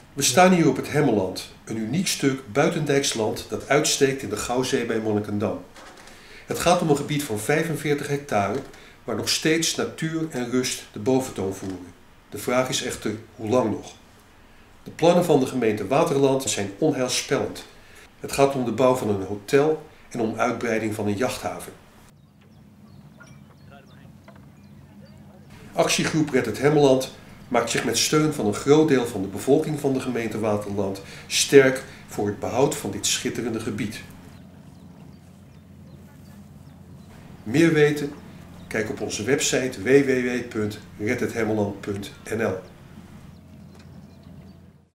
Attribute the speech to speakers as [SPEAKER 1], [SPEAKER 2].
[SPEAKER 1] We staan hier op het Hemmeland, een uniek stuk buitendijks land dat uitsteekt in de Gouwzee bij Monnikendam. Het gaat om een gebied van 45 hectare waar nog steeds natuur en rust de boventoon voeren. De vraag is echter hoe lang nog. De plannen van de gemeente Waterland zijn onheilspellend. Het gaat om de bouw van een hotel en om uitbreiding van een jachthaven. Actiegroep Red het Hemmeland maakt zich met steun van een groot deel van de bevolking van de gemeente Waterland sterk voor het behoud van dit schitterende gebied. Meer weten? Kijk op onze website www.redhethemmeland.nl.